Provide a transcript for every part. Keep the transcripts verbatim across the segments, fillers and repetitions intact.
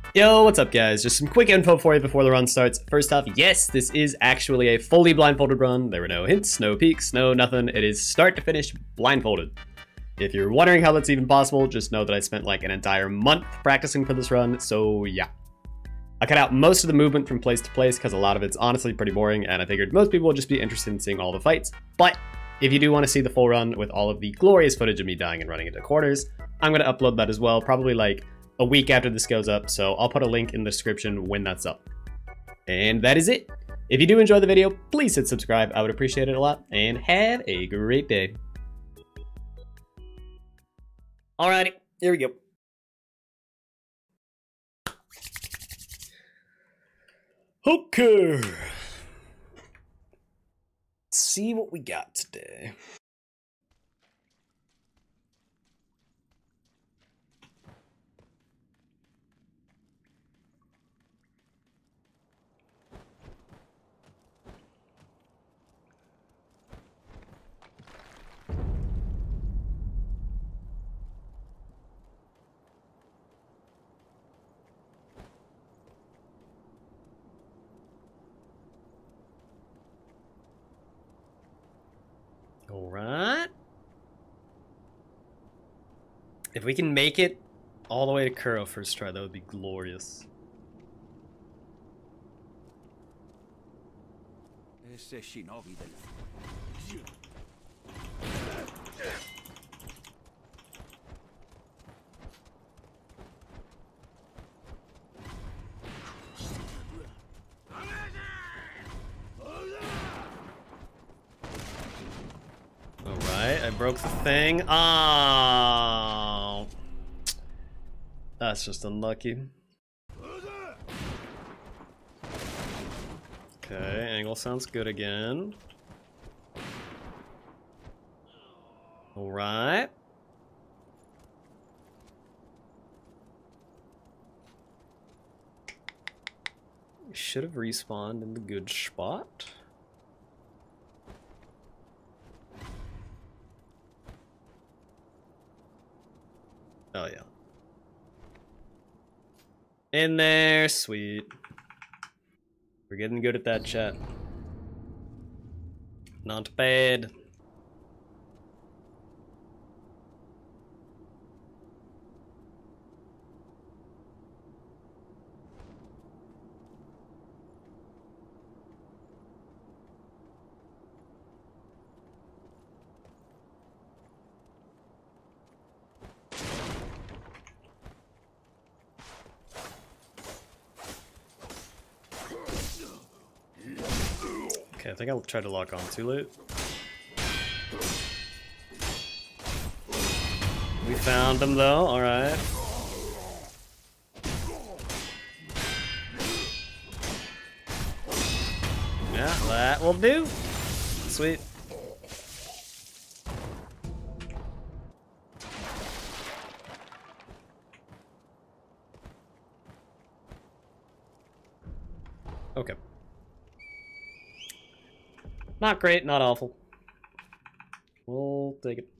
Yo, what's up guys? Just some quick info for you before the run starts. First off, yes, this is actually a fully blindfolded run. There were no hints, no peeks, no nothing. It is start to finish blindfolded. If you're wondering how that's even possible, just know that I spent like an entire month practicing for this run, so yeah. I cut out most of the movement from place to place because a lot of it's honestly pretty boring, and I figured most people would just be interested in seeing all the fights. But if you do want to see the full run with all of the glorious footage of me dying and running into corners, I'm going to upload that as well, probably like a week after this goes up, so I'll put a link in the description when that's up. And that is it. If you do enjoy the video, please hit subscribe. I would appreciate it a lot, and have a great day. Alrighty, here we go. Okay. Let's see what we got today. All right. If we can make it all the way to Kuro first try, that would be glorious. I broke the thing. Oh, that's just unlucky. Okay, angle sounds good again. All right. We should have respawned in the good spot. Oh yeah. In there, sweet. We're getting good at that, chat. Not bad. Okay, I think I'll try to lock on too late. We found them though, alright. Yeah, that will do. Sweet. Okay. Not great, not awful. We'll take it.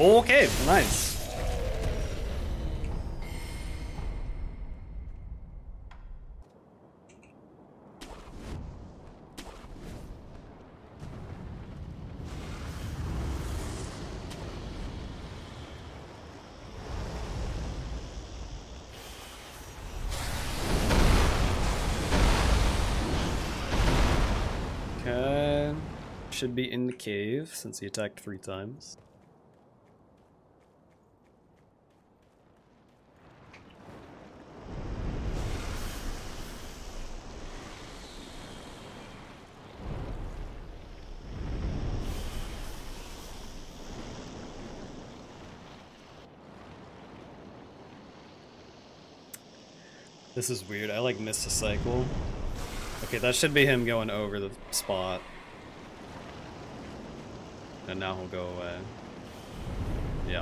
Okay, nice. Okay, should be in the cave since he attacked three times. This is weird. I like missed a cycle. Okay, that should be him going over the spot. And now he'll go away. Yeah.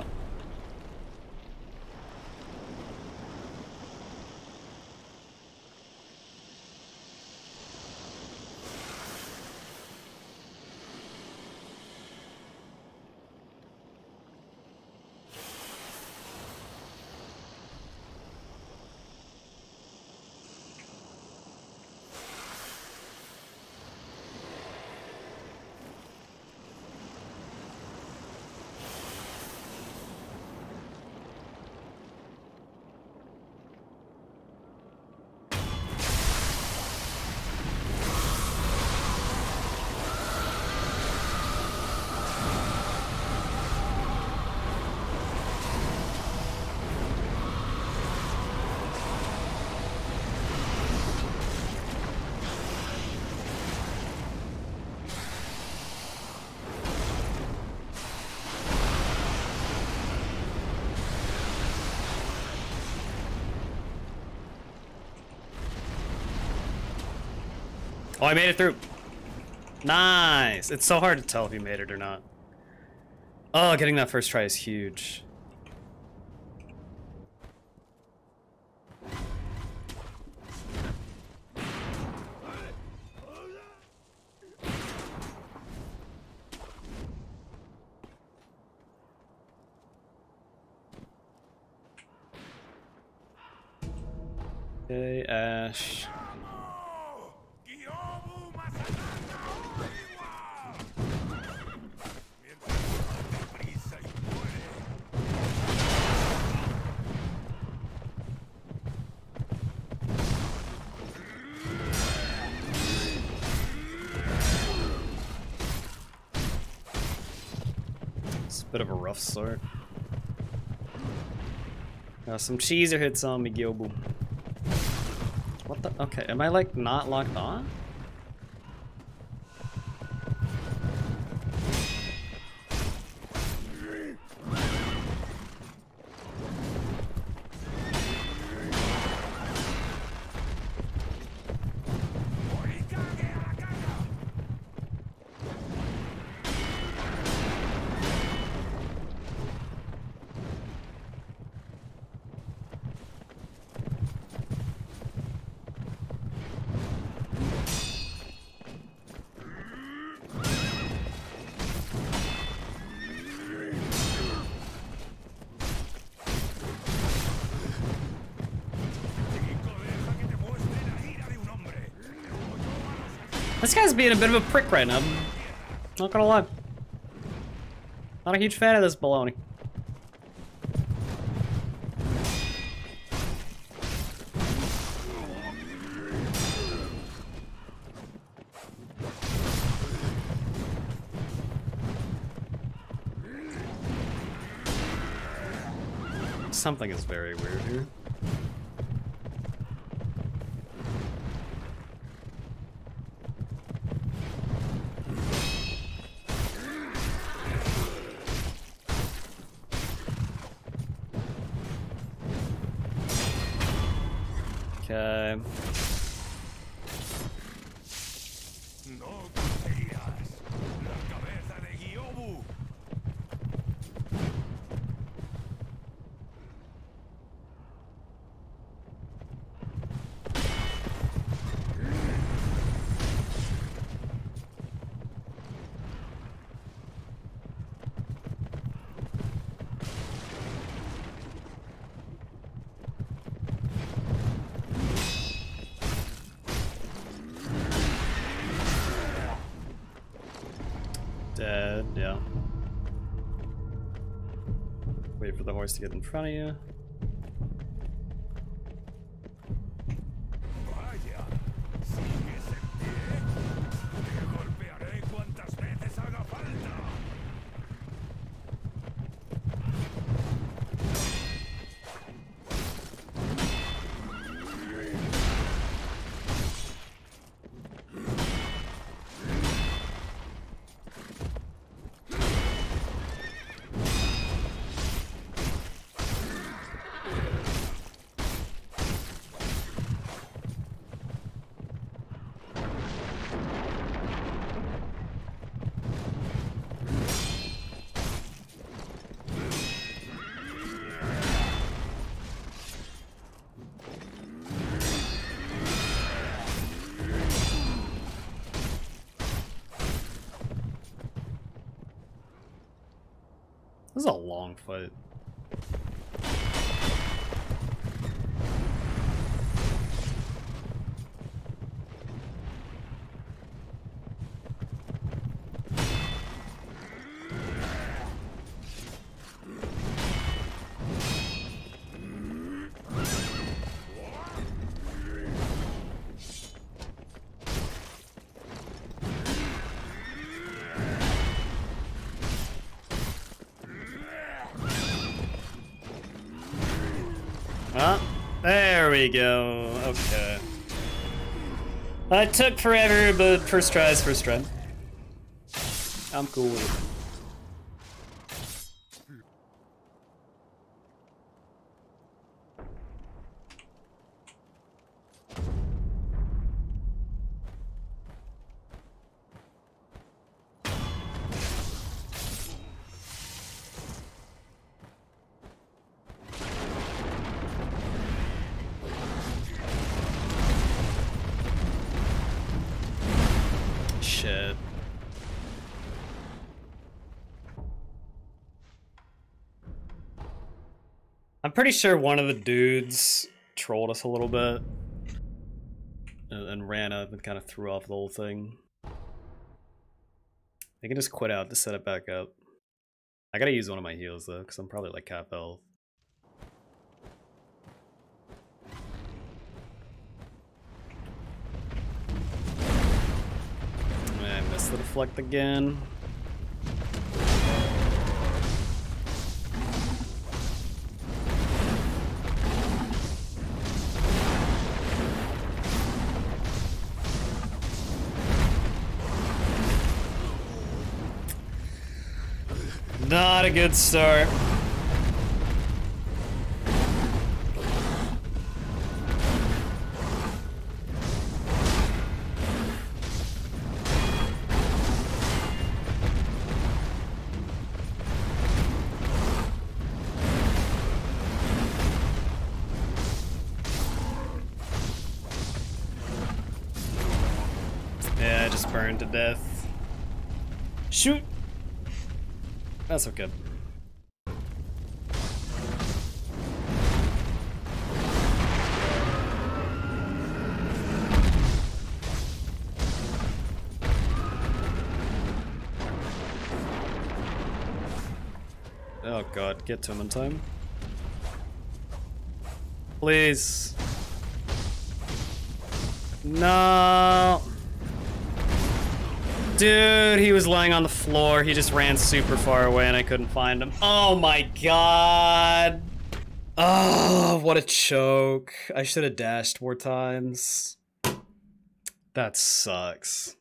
Oh, I made it through. Nice. It's so hard to tell if you made it or not. Oh, getting that first try is huge. Okay, Ash. Bit of a rough start. Got some cheeser hits on me, Gyobu. What the? Okay, am I like not locked on? This guy's being a bit of a prick right now. Not gonna lie. Not a huge fan of this baloney. Something is very weird here. Okay. No conseguirás la cabeza de Gyobu. Yeah. Wait for the horse to get in front of you. Vaya, sigues en pie. Te golpearé cuantas veces haga falta. This is a long fight. Ah, there we go. Okay. It took forever, but first try is first try. I'm cool with it. Shit. I'm pretty sure one of the dudes trolled us a little bit and, and ran up and kind of threw off the whole thing. I can just quit out to set it back up. I gotta use one of my heals though, because I'm probably like half health. I missed the deflect again. Not a good start. Yeah, I just burned to death. Shoot! That's okay. Oh god, get to him in time. Please. No. Dude, he was lying on the floor. He just ran super far away and I couldn't find him. Oh my god. Oh, what a choke. I should have dashed more times. That sucks.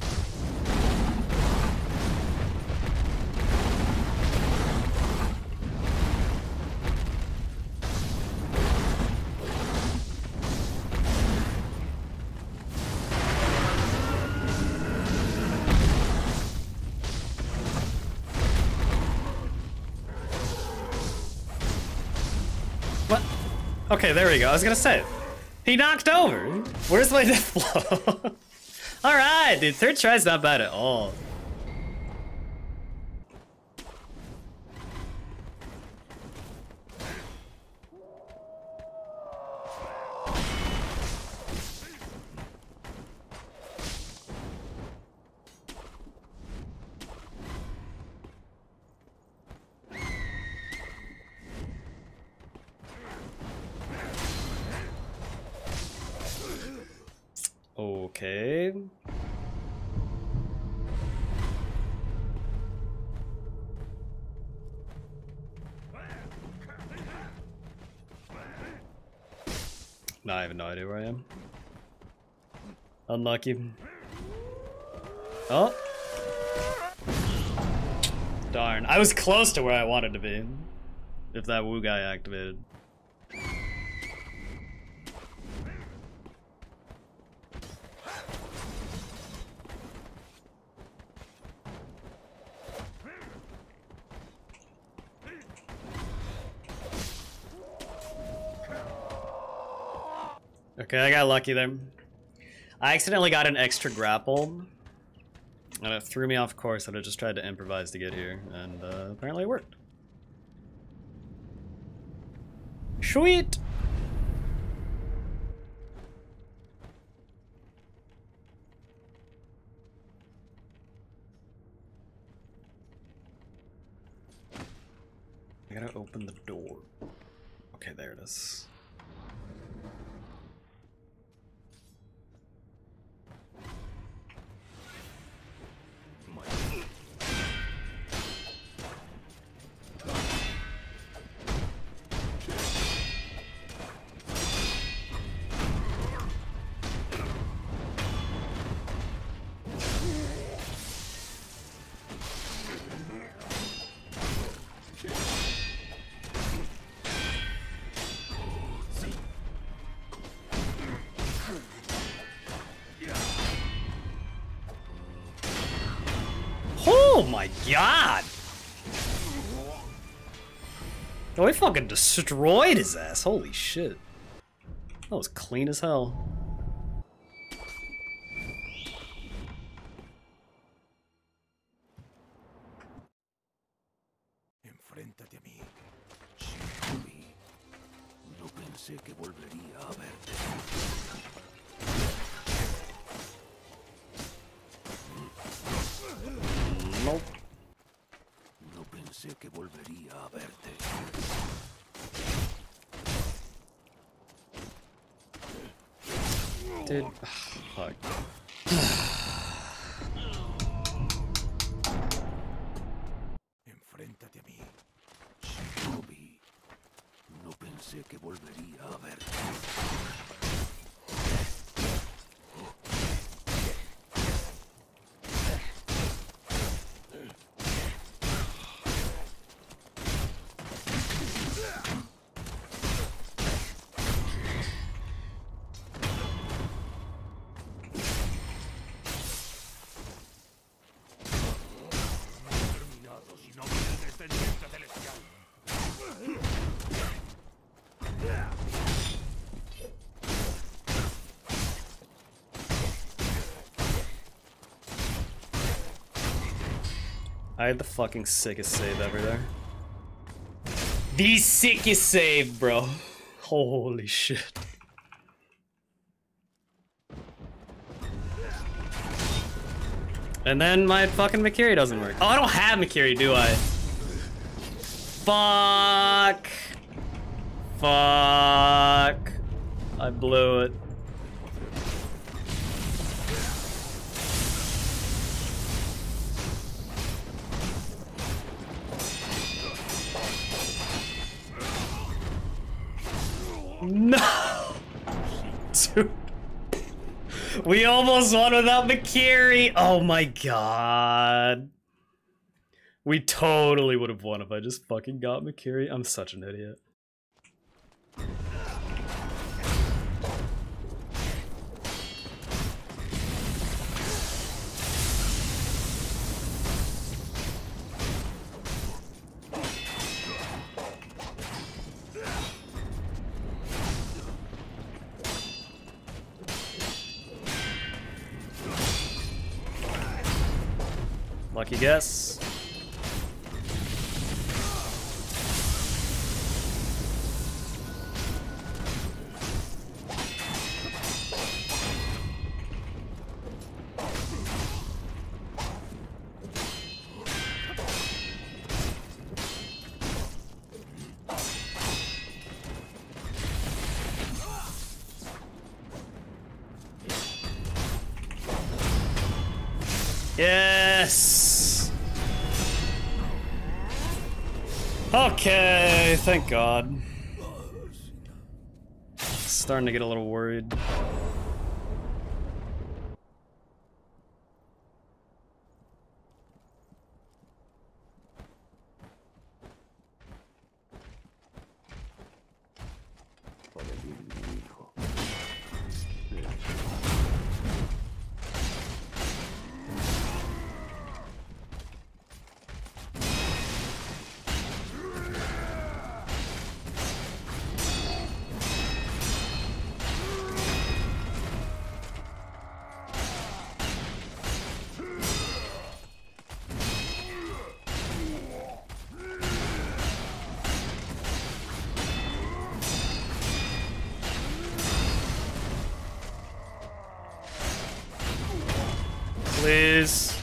What? Okay, there we go. I was gonna say, he knocked over. Where's my death blow? All right, dude. Third try's not bad at all. Okay. No, I have no idea where I am. Unlucky. Oh. Darn. I was close to where I wanted to be. If that Wu guy activated. Okay, I got lucky there. I accidentally got an extra grapple. And it threw me off course, and I just tried to improvise to get here. And uh, apparently it worked. Sweet! I gotta open the door. Okay, there it is. Oh my god! Oh, we fucking destroyed his ass. Holy shit. That was clean as hell. Enfréntate a mí, Shinobi. No pensé que volvería a verte. Nope. No pensé que volvería a verte. Dude, fuck. Enfréntate a mí, Shinobi. No pensé que volvería a verte. I had the fucking sickest save ever there. The sickest save, bro. Holy shit. And then my fucking Mikiri doesn't work. Oh, I don't have Mikiri, do I? Fuck. Fuck. I blew it. No! Dude. We almost won without Mikiri! Oh my god. We totally would have won if I just fucking got Mikiri. I'm such an idiot. Lucky guess. Yes! Okay, thank God. Starting to get a little worried. Please.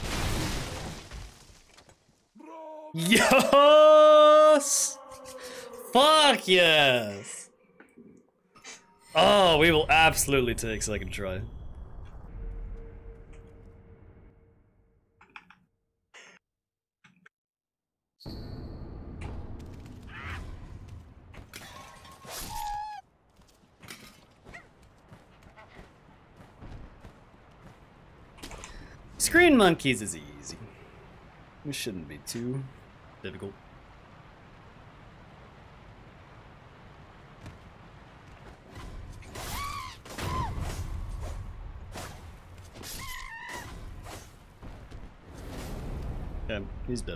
Yes! Fuck yes! Oh, we will absolutely take second try. Screen monkeys is easy. It shouldn't be too difficult. Okay, he's dead.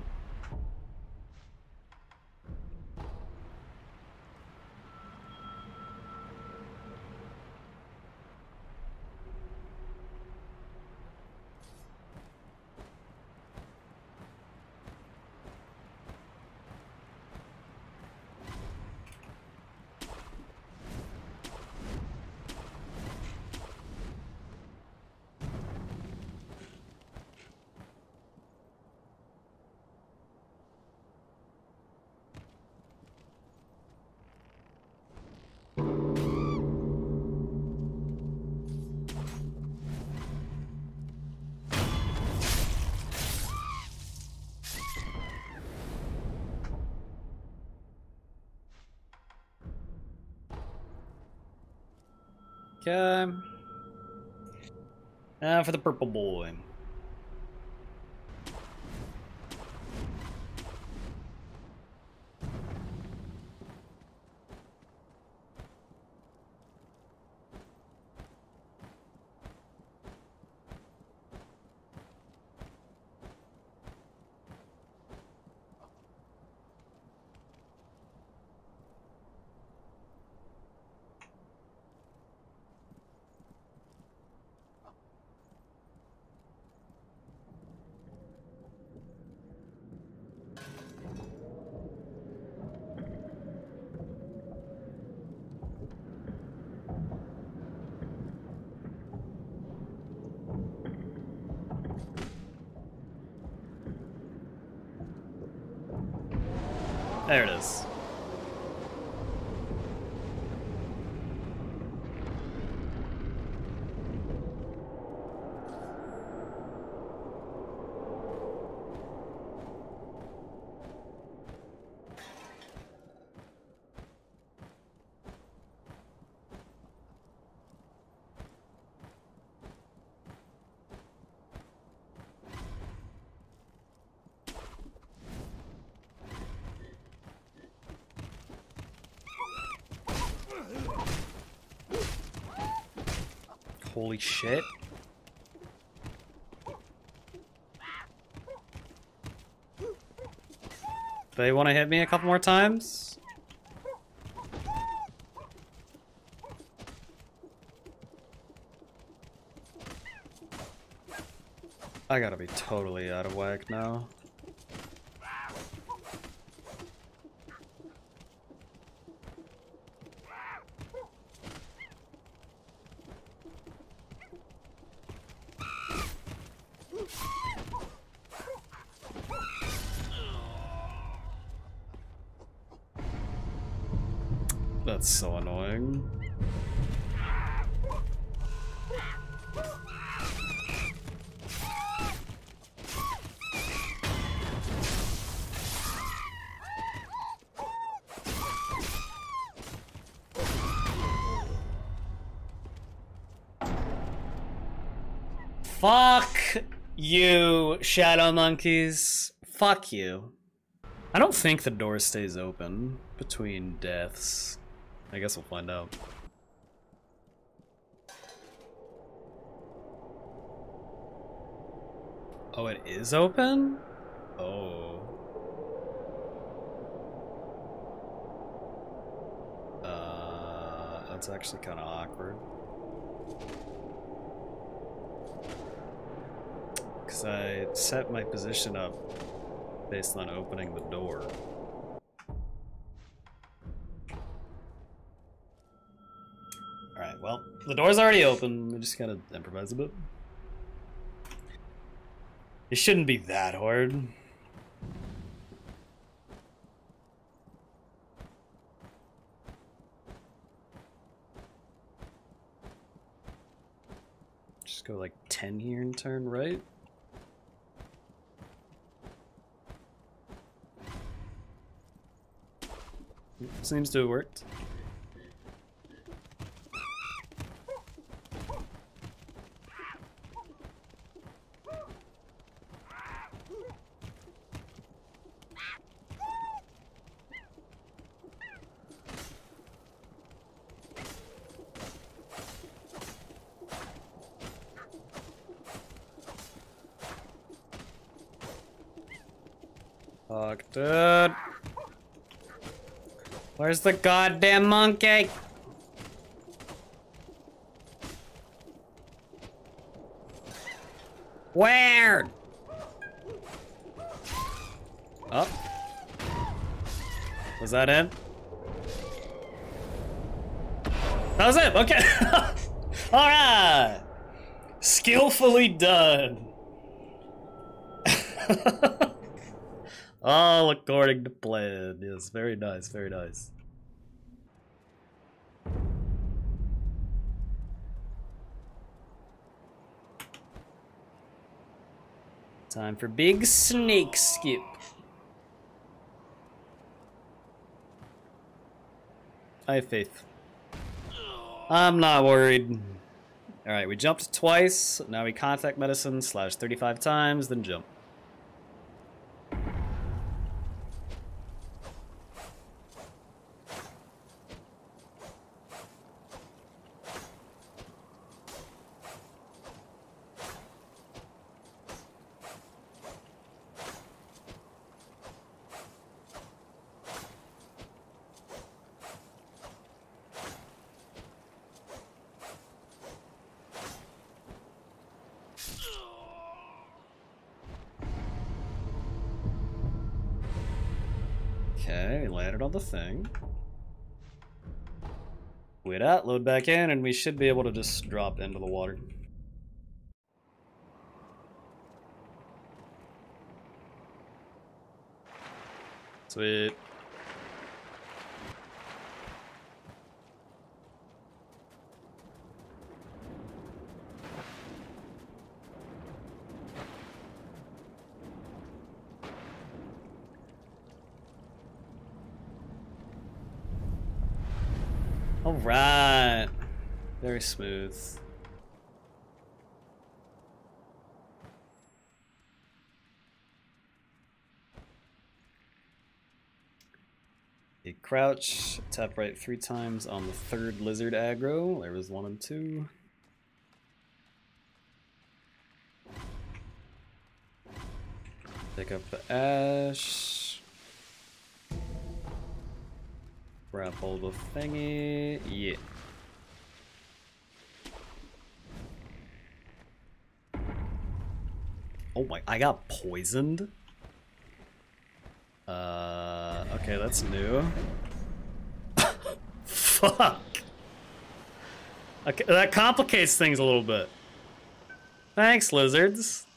Okay. Now for the purple boy. There it is. Holy shit. They want to hit me a couple more times? I gotta be totally out of whack now. That's so annoying. Fuck you, Shadow Monkeys. Fuck you. I don't think the door stays open between deaths. I guess we'll find out. Oh, it is open? Oh. Uh, that's actually kind of awkward. Because I set my position up based on opening the door. Alright, well, the door's already open. We just gotta improvise a bit. It shouldn't be that hard. Just go like ten here and turn right. Seems to have worked. Fuck, dude. Where's the goddamn monkey? Where? Oh. Was that it? That was it, okay. Alright. Skillfully done. All according to plan. Yes, very nice, very nice. Time for big snake skip. I have faith. I'm not worried. Alright, we jumped twice. Now we contact medicine slash thirty-five times, then jump. Okay, we landed on the thing. Wait out, load back in, and we should be able to just drop into the water. Sweet. All right, very smooth. You crouch, tap right three times on the third lizard aggro. There was one and two. Pick up the ash. Grapple the thingy. Yeah. Oh my, I got poisoned? Uh, okay, that's new. Fuck. Okay, that complicates things a little bit. Thanks, lizards.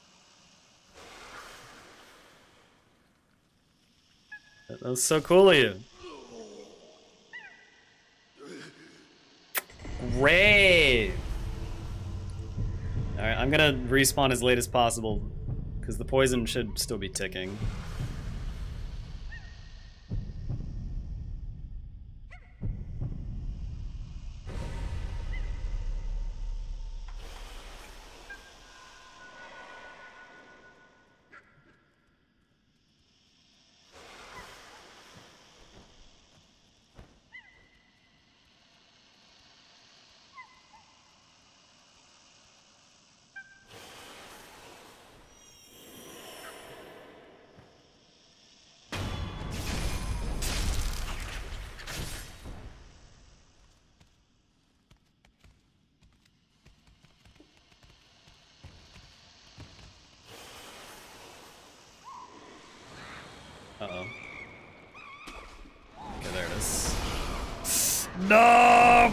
That was so cool of you. Great! Alright, I'm gonna respawn as late as possible, because the poison should still be ticking. No!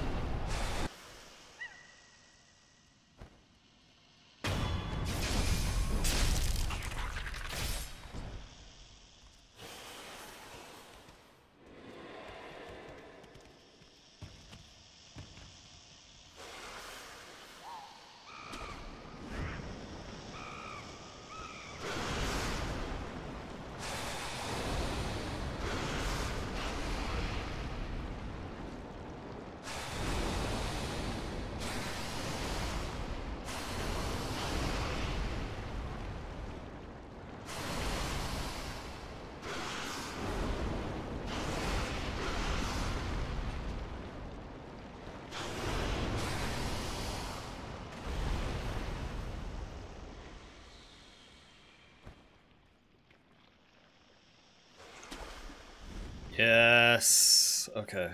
Yes. Okay.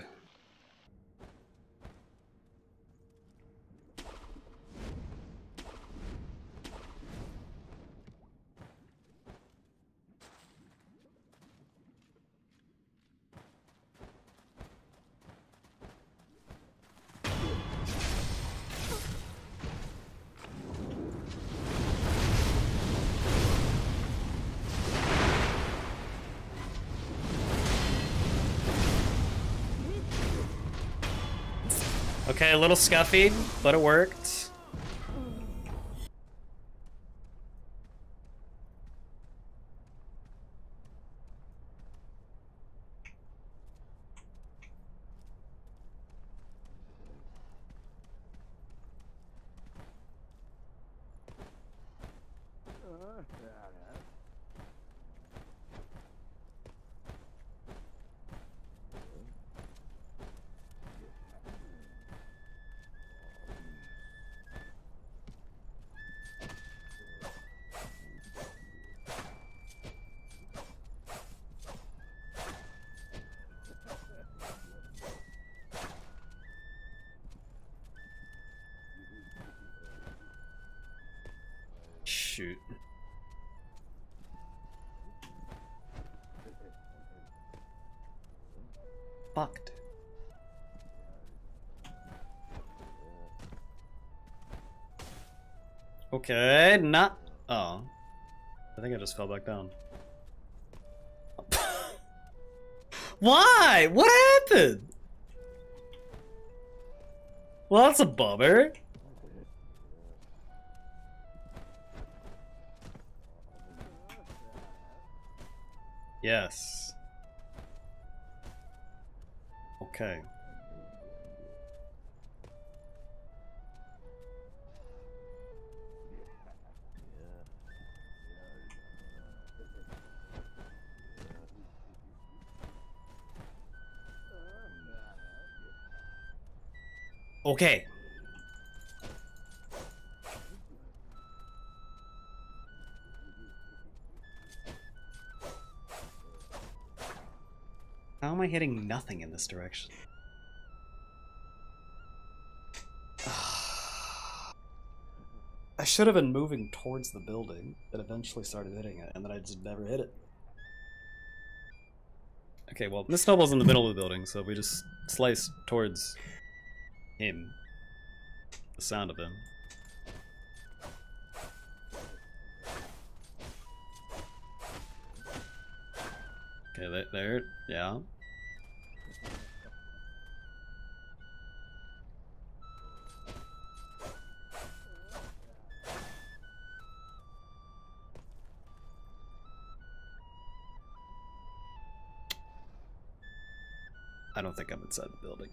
Okay, a little scuffy, but it worked. Shoot. Fucked. Okay, not. Oh. I think I just fell back down. Why? What happened? Well, that's a bummer. Yes. Okay. Okay. How am I hitting nothing in this direction? I should have been moving towards the building that eventually started hitting it, and then I just never hit it. Okay, well, Miss Snowball's in the middle of the building, so if we just slice towards him, the sound of him. Okay, there, there, yeah. I don't think I'm inside the building.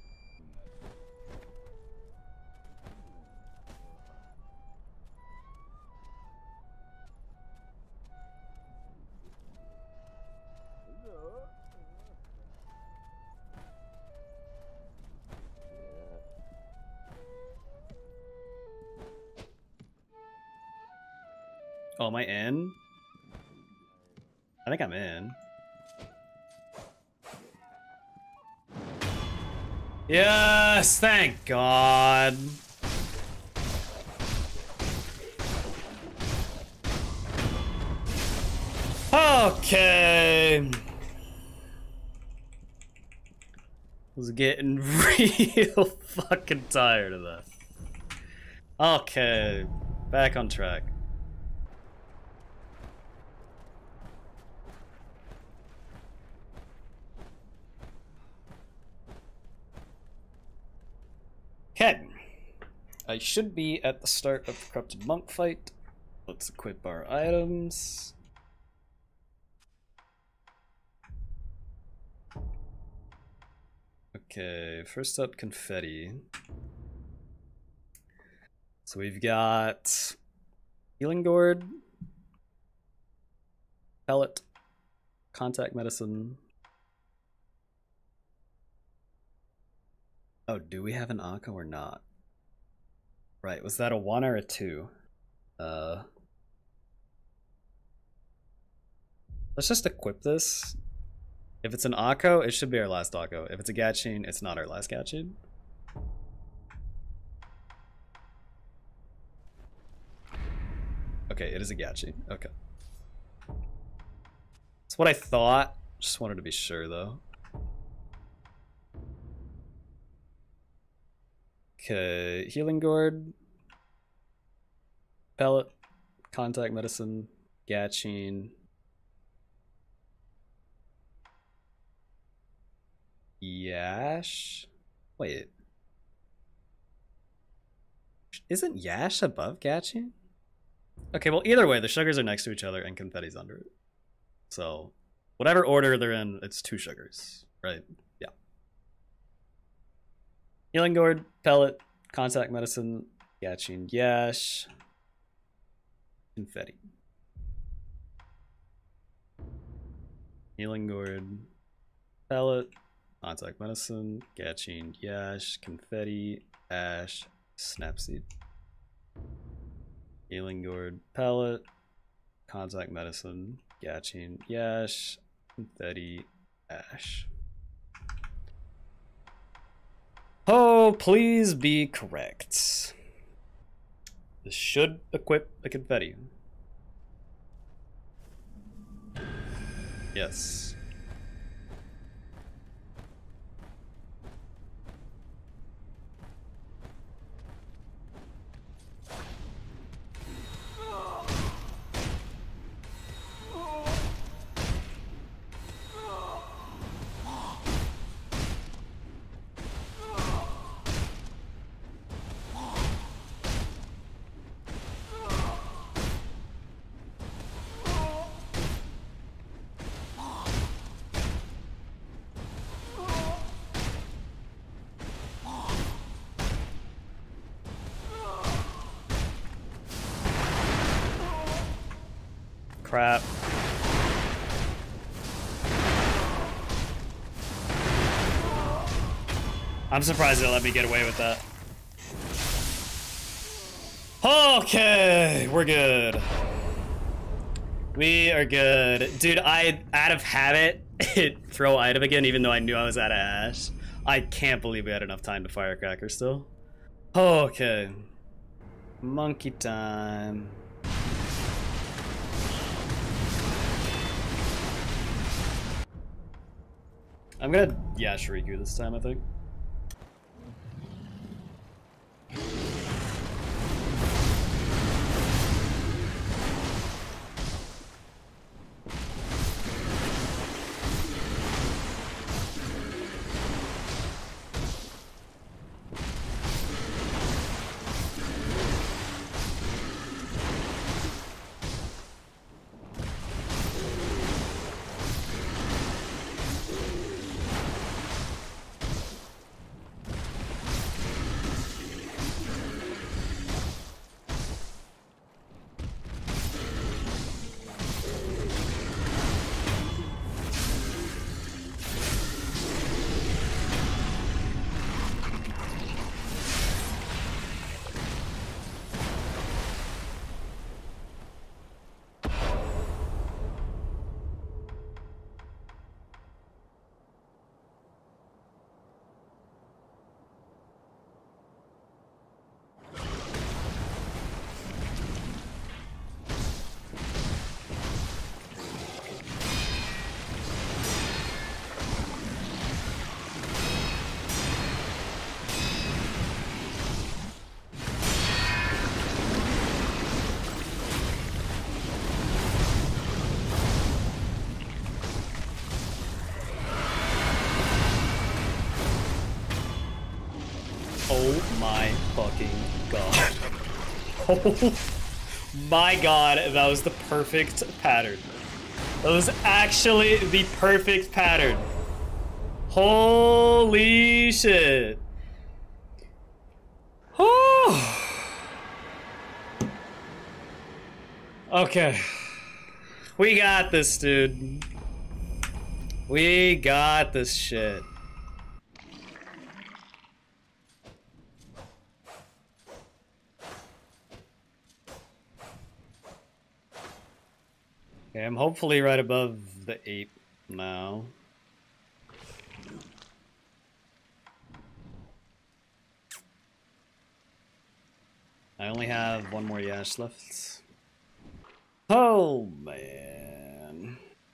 Oh, am I in? I think I'm in. Yes, thank God. Okay. was getting real fucking tired of that. Okay, back on track. Okay. I should be at the start of the Corrupted Monk fight. Let's equip our items. Okay, first up, confetti. So we've got healing gourd, pellet, contact medicine. Oh, do we have an Akko or not? Right, was that a one or a two? Uh, let's just equip this. If it's an Akko, it should be our last Akko. If it's a Gatchine, it's not our last Gatchine. Okay, it is a Gatchine. Okay. That's what I thought. Just wanted to be sure, though. Okay, healing gourd, pellet, contact medicine, Gatchine, Yash. Wait, isn't Yash above Gatchine? Okay, well either way, the sugars are next to each other and confetti's under it. So whatever order they're in, it's two sugars, right? Yeah. Healing gourd, pellet, contact medicine, Gatchine, Yash, confetti. Healing gourd, pellet, contact medicine, Gatchine, Yash, confetti, ash, snapseed. Healing gourd, pellet, contact medicine, Gatchine, Yash, confetti, ash. Oh, please be correct. This should equip a confetti. Yes. Crap. I'm surprised they let me get away with that. Okay, we're good. We are good. Dude, I, out of habit, hit throw item again even though I knew I was out of ash. I can't believe we had enough time to firecracker still. Okay. Monkey time. I'm gonna Yashiriku this time, I think. Oh my fucking god. Oh my god, that was the perfect pattern. That was actually the perfect pattern. Holy shit. Oh. Okay. We got this, dude. We got this shit. Okay, I'm hopefully right above the eight now. I only have one more Yash left. Oh, man.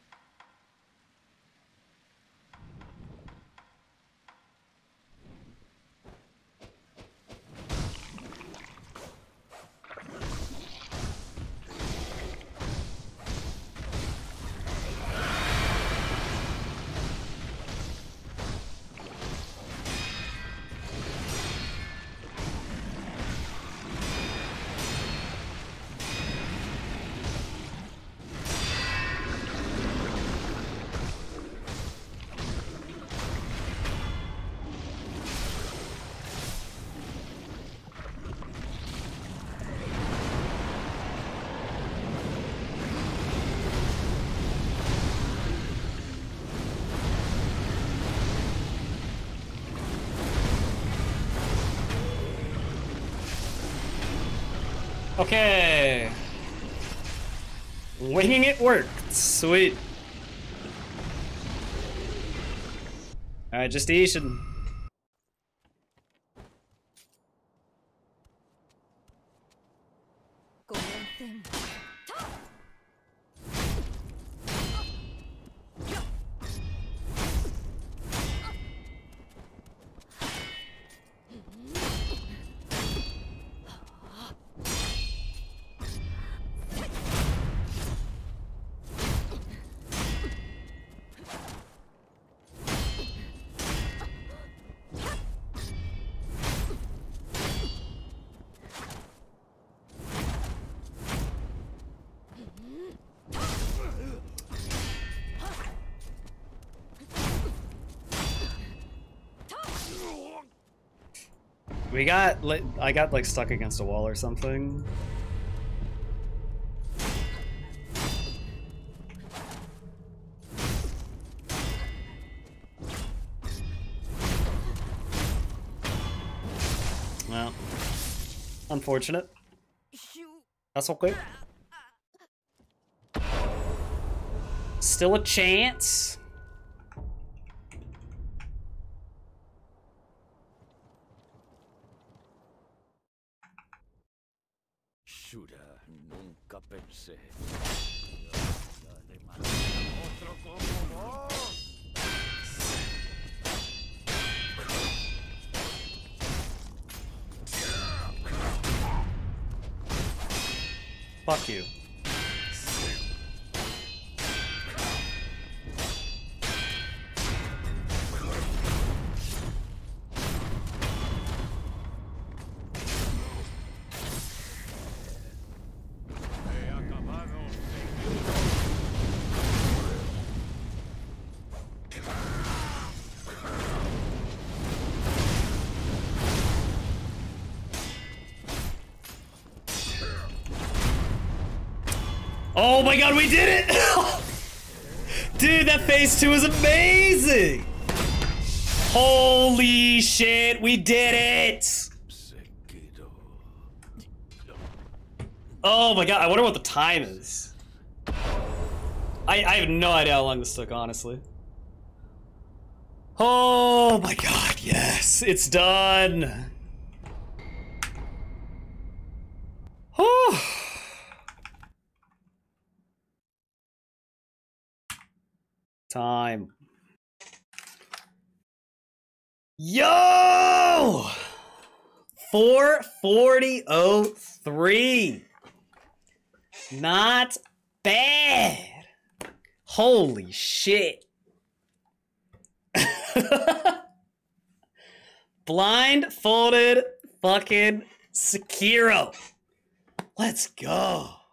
Okay. Winging it worked. Sweet. Alright, just Ishin. We got, like, I got like stuck against a wall or something. Well, unfortunate. That's okay. Still a chance. Nunca pensé. Otro como vos. Fuck you. Oh my god, we did it! Dude, that phase two is amazing! Holy shit, we did it! Oh my god, I wonder what the time is. I, I have no idea how long this took, honestly. Oh my god, yes, it's done! Oh. Time. Yo! four forty oh three. Not bad. Holy shit. Blindfolded fucking Sekiro. Let's go.